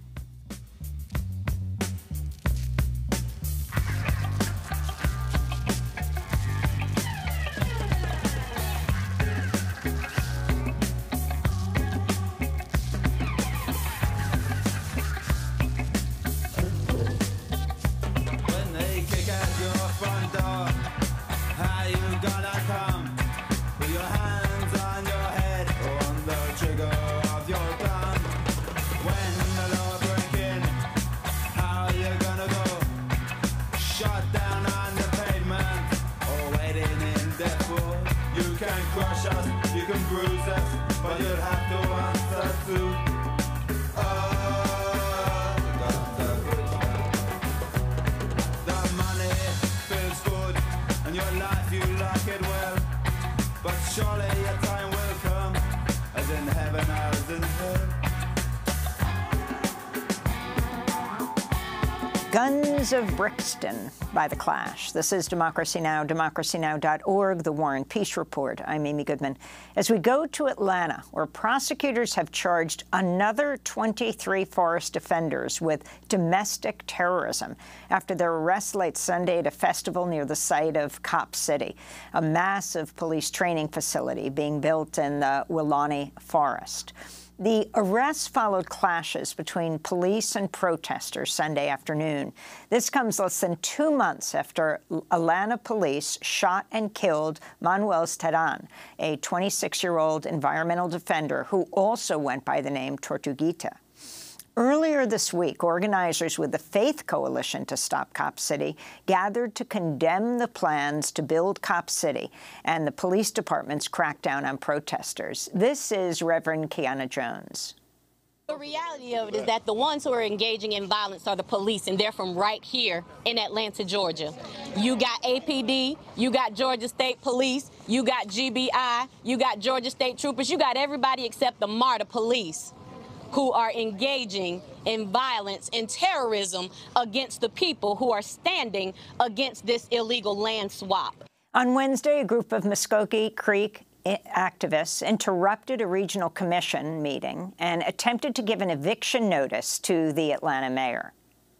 Guns of Brixton by The Clash. This is Democracy Now!, democracynow.org, The War and Peace Report. I'm Amy Goodman. As we go to Atlanta, where prosecutors have charged another 23 forest offenders with domestic terrorism after their arrest late Sunday at a festival near the site of Cop City, a massive police training facility being built in the Weelaunee Forest. The arrests followed clashes between police and protesters Sunday afternoon. This comes less than 2 months after Atlanta police shot and killed Manuel Terán, a 26-year-old environmental defender who also went by the name Tortuguita. Earlier this week, organizers with the Faith Coalition to Stop Cop City gathered to condemn the plans to build Cop City and the police department's crackdown on protesters. This is Reverend Kiana Jones. The reality of it is that the ones who are engaging in violence are the police, and they're from right here in Atlanta, Georgia. You got APD, you got Georgia State Police, you got GBI, you got Georgia State Troopers, you got everybody except the MARTA police, who are engaging in violence and terrorism against the people who are standing against this illegal land swap. On Wednesday, a group of Muskogee Creek activists interrupted a regional commission meeting and attempted to give an eviction notice to the Atlanta mayor.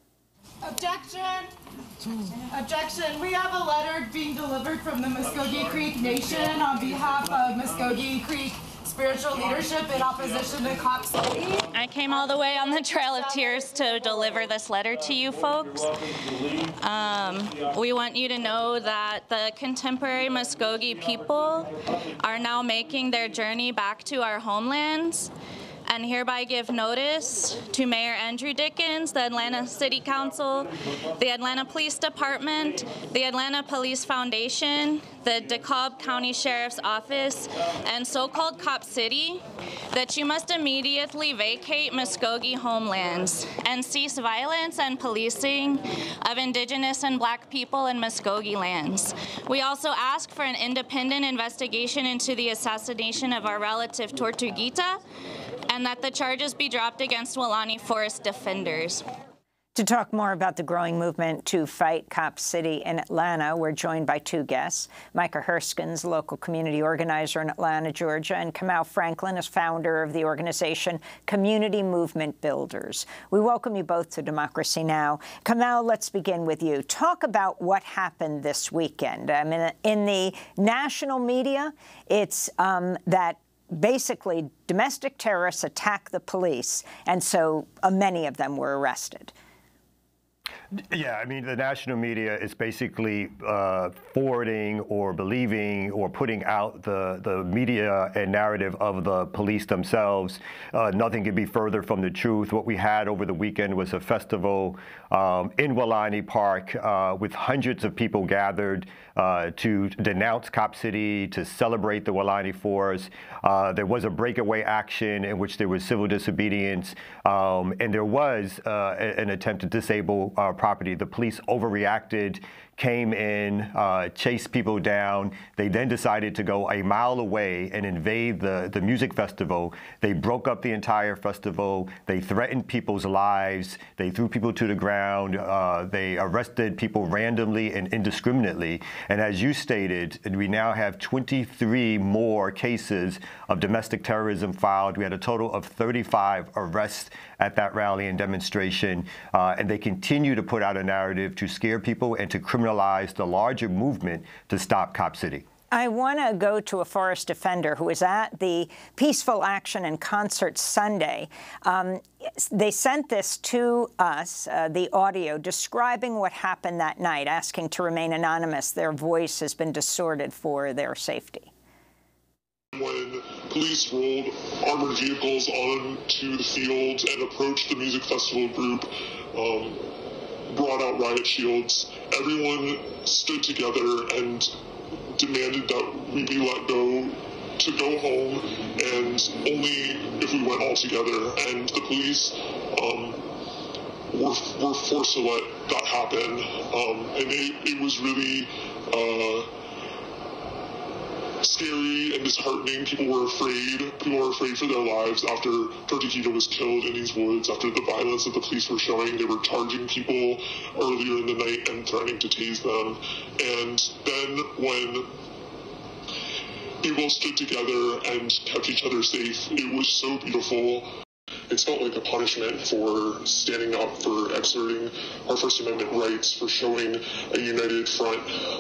Objection! Objection. We have a letter being delivered from the Muskogee Creek Nation on behalf of Muskogee Creek spiritual leadership in opposition to Cop City. I came all the way on the Trail of Tears to deliver this letter to you folks. We want you to know that the contemporary Muskogee people are now making their journey back to our homelands, and hereby give notice to Mayor Andrew Dickens, the Atlanta City Council, the Atlanta Police Department, the Atlanta Police Foundation, the DeKalb County Sheriff's Office, and so-called Cop City, that you must immediately vacate Muskogee homelands and cease violence and policing of Indigenous and Black people in Muskogee lands. We also ask for an independent investigation into the assassination of our relative Tortuguita, and that the charges be dropped against Weelaunee Forest defenders. To talk more about the growing movement to fight Cop City in Atlanta, we're joined by two guests. Micah Herskins, local community organizer in Atlanta, Georgia, and Kamau Franklin is founder of the organization Community Movement Builders. We welcome you both to Democracy Now! Kamau, let's begin with you. Talk about what happened this weekend. I mean, in the national media, it's that basically domestic terrorists attack the police, and so many of them were arrested. Yeah, I mean, the national media is basically forwarding or believing or putting out the media and narrative of the police themselves. Nothing could be further from the truth. What we had over the weekend was a festival in Weelaunee Park with hundreds of people gathered to denounce Cop City, to celebrate the Weelaunee Forest. There was a breakaway action in which there was civil disobedience, and there was an attempt to disable property. The police overreacted, came in, chased people down. They then decided to go a mile away and invade the music festival. They broke up the entire festival. They threatened people's lives. They threw people to the ground. They arrested people randomly and indiscriminately. And as you stated, we now have 23 more cases of domestic terrorism filed. We had a total of 35 arrests at that rally and demonstration. And they continue to put out a narrative to scare people and to criminalize the larger movement to stop Cop City. I want to go to a forest defender who was at the Peaceful Action and Concert Sunday. They sent this to us, the audio, describing what happened that night, asking to remain anonymous. Their voice has been distorted for their safety. When police rolled armored vehicles onto the field and approached the music festival group, brought out riot shields, everyone stood together and demanded that we be let go to go home, and only if we went all together. And the police were forced to let that happen. And it was really scary and disheartening. People were afraid. People were afraid for their lives after Tortuguita was killed in these woods, after the violence that the police were showing. They were charging people earlier in the night and threatening to tase them. And then when people stood together and kept each other safe, it was so beautiful. It felt like a punishment for standing up, for exerting our First Amendment rights, for showing a united front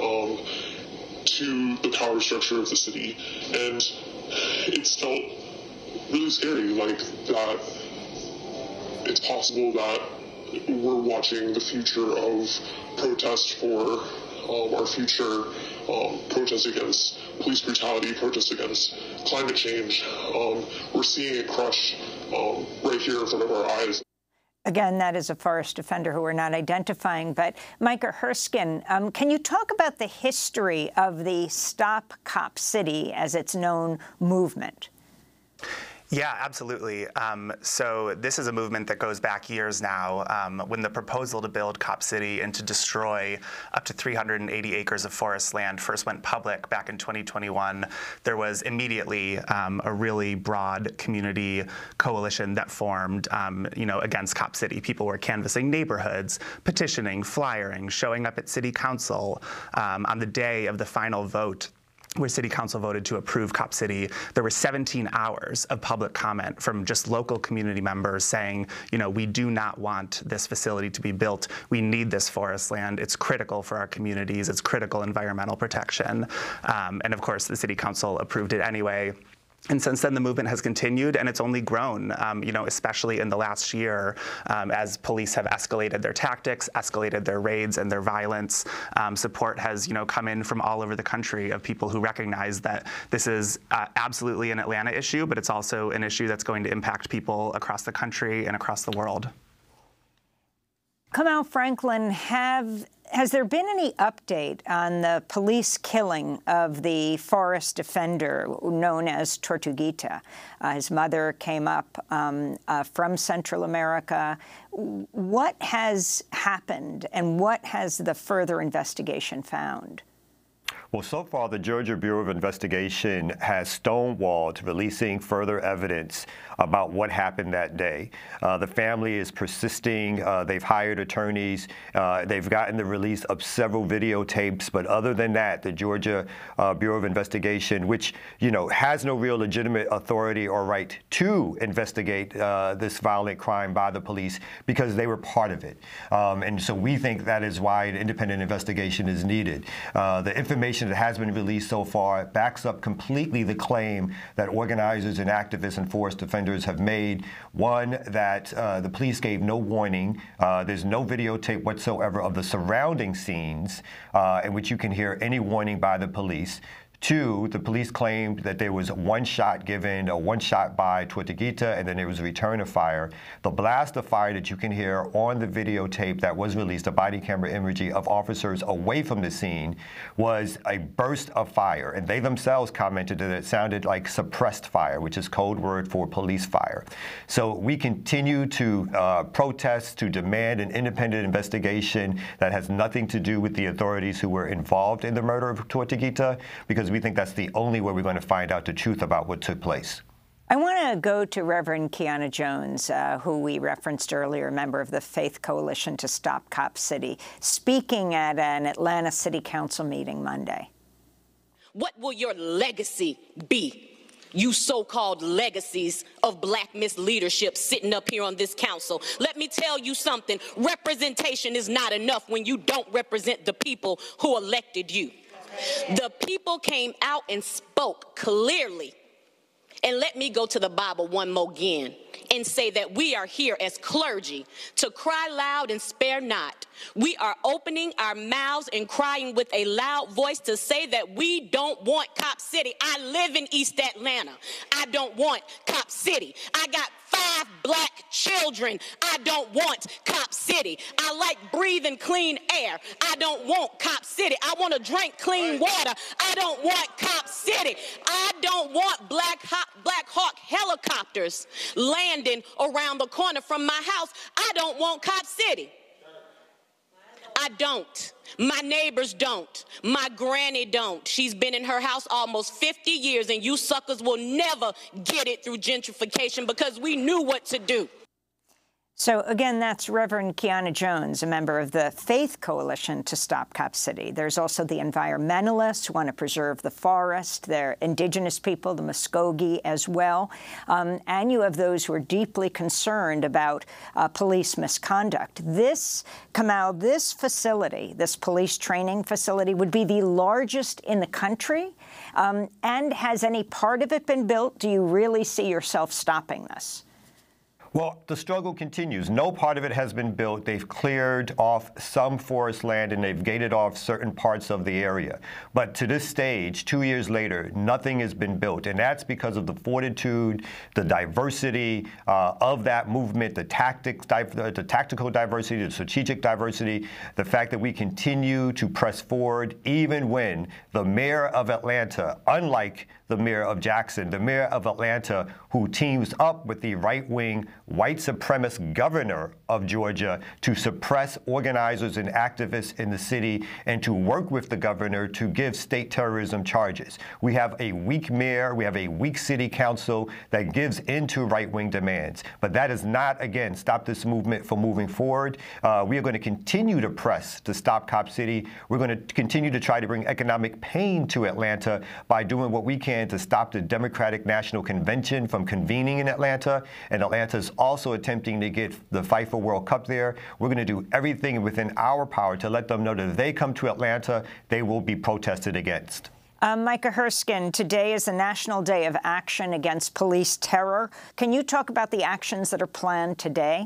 to the power structure of the city. And it felt really scary, like that it's possible that we're watching the future of protest for our future, protest against police brutality, protest against climate change. We're seeing it crush right here in front of our eyes. Again, that is a forest defender who we're not identifying. But Micah Herskin, can you talk about the history of the Stop Cop City as it's known movement? Yeah, absolutely. So this is a movement that goes back years now. When the proposal to build Cop City and to destroy up to 380 acres of forest land first went public back in 2021, there was immediately a really broad community coalition that formed, against Cop City. People were canvassing neighborhoods, petitioning, flyering, showing up at City Council. On the day of the final vote, where City Council voted to approve Cop City, there were 17 hours of public comment from just local community members saying, we do not want this facility to be built. We need this forest land. It's critical for our communities. It's critical environmental protection. And of course, the City Council approved it anyway. And since then, the movement has continued, and it's only grown, especially in the last year, as police have escalated their tactics, escalated their raids and their violence. Support has, come in from all over the country of people who recognize that this is absolutely an Atlanta issue, but it's also an issue that's going to impact people across the country and across the world. Kamau Franklin, has there been any update on the police killing of the forest defender known as Tortuguita? His mother came up from Central America. What has happened, and what has the further investigation found? Well, so far, the Georgia Bureau of Investigation has stonewalled releasing further evidence about what happened that day. The family is persisting. They've hired attorneys. They've gotten the release of several videotapes. But other than that, the Georgia Bureau of Investigation, which, has no real legitimate authority or right to investigate this violent crime by the police because they were part of it. And so we think that is why an independent investigation is needed. The information that has been released so far backs up completely the claim that organizers and activists and forest defenders have made. One, that the police gave no warning. There's no videotape whatsoever of the surrounding scenes in which you can hear any warning by the police. Two, the police claimed that there was one shot given, or one shot by Tortuguita, and then there was a return of fire. The blast of fire that you can hear on the videotape that was released, the body camera imagery of officers away from the scene, was a burst of fire. And they themselves commented that it sounded like suppressed fire, which is code word for police fire. So we continue to protest, to demand an independent investigation that has nothing to do with the authorities who were involved in the murder of Tortuguita, because we think that's the only way we're going to find out the truth about what took place. I want to go to Reverend Kiana Jones, who we referenced earlier, a member of the Faith Coalition to Stop Cop City, speaking at an Atlanta City Council meeting Monday. What will your legacy be? You so-called legacies of black misleadership sitting up here on this council. Let me tell you something. Representation is not enough when you don't represent the people who elected you. The people came out and spoke clearly. And let me go to the Bible one more again and say that we are here as clergy to cry loud and spare not. We are opening our mouths and crying with a loud voice to say that we don't want Cop City. I live in East Atlanta. I don't want Cop City. I got 5 black children. I don't want Cop City. I like breathing clean air. I don't want Cop City. I want to drink clean water. I don't want Cop City. I don't want Black Hawk helicopters landing around the corner from my house. I don't want Cop City. I don't. My neighbors don't. My granny don't. She's been in her house almost 50 years, and you suckers will never get it through gentrification because we knew what to do. So, again, that's Reverend Kiana Jones, a member of the Faith Coalition to Stop Cop City. There's also the environmentalists who want to preserve the forest. There are indigenous people, the Muskogee as well. And you have those who are deeply concerned about police misconduct. This, Kamau, this facility, this police training facility, would be the largest in the country. And has any part of it been built? Do you really see yourself stopping this? Well, the struggle continues. No part of it has been built. They've cleared off some forest land and they've gated off certain parts of the area. But to this stage, 2 years later, nothing has been built. And that's because of the fortitude, the diversity of that movement, the tactical diversity, the strategic diversity, the fact that we continue to press forward even when the mayor of Atlanta, unlike the mayor of Jackson, the mayor of Atlanta, who teams up with the right-wing white supremacist governor of Georgia to suppress organizers and activists in the city and to work with the governor to give state terrorism charges. We have a weak mayor, we have a weak city council that gives into right-wing demands. But that does not, again, stop this movement from moving forward. We are going to continue to press to stop Cop City. We're going to continue to try to bring economic pain to Atlanta by doing what we can to stop the Democratic National Convention from convening in Atlanta. And Atlanta is also attempting to get the FIFA World Cup there. We're going to do everything within our power to let them know that if they come to Atlanta, they will be protested against. Micah Herskin, today is the National Day of Action Against Police Terror. Can you talk about the actions that are planned today?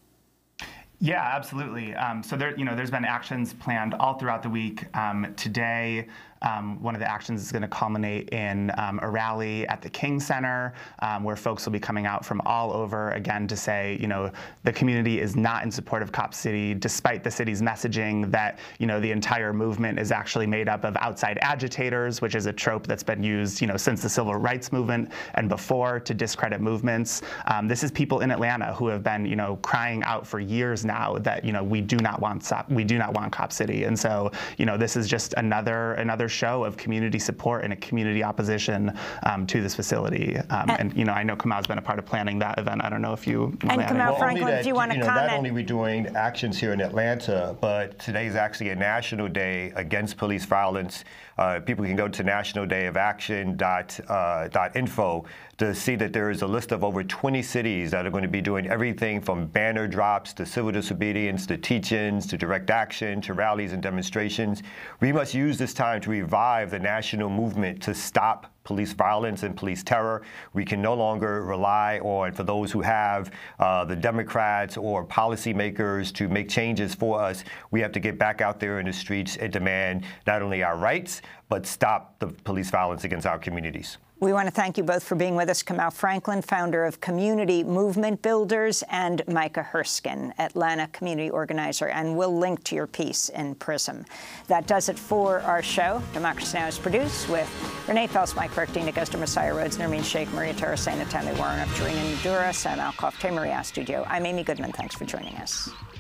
Yeah, absolutely. So there's been actions planned all throughout the week. Today, one of the actions is going to culminate in a rally at the King Center, where folks will be coming out from all over, again, to say, the community is not in support of Cop City, despite the city's messaging that, the entire movement is actually made up of outside agitators, which is a trope that's been used, since the civil rights movement and before to discredit movements. This is people in Atlanta who have been, crying out for years now that, we do not want Cop City. And so, this is just another show of community support and a community opposition to this facility. And I know Kamau's been a part of planning that event. I don't know if you want to add Kamau Franklin, do you want to comment? Not only are we doing actions here in Atlanta, but today is actually a national day against police violence. People can go to nationaldayofAction.info to see that there is a list of over 20 cities that are going to be doing everything from banner drops to civil disobedience to teach-ins to direct action to rallies and demonstrations. We must use this time to revive the national movement to stop police violence and police terror. We can no longer rely on, for those who have the Democrats or policymakers to make changes for us. We have to get back out there in the streets and demand not only our rights, but stop the police violence against our communities. We want to thank you both for being with us. Kamau Franklin, founder of Community Movement Builders, and Micah Herskin, Atlanta community organizer. And we'll link to your piece in PRISM. That does it for our show. Democracy Now! Is produced with Renee Fels, Mike Burke, Dina Gester, Messiah Rhodes, Nermeen Sheikh, Maria Terracena, Tammy Warren, Tarina Nadura, Sam Alcoff, Tay Maria Studio. I'm Amy Goodman. Thanks for joining us.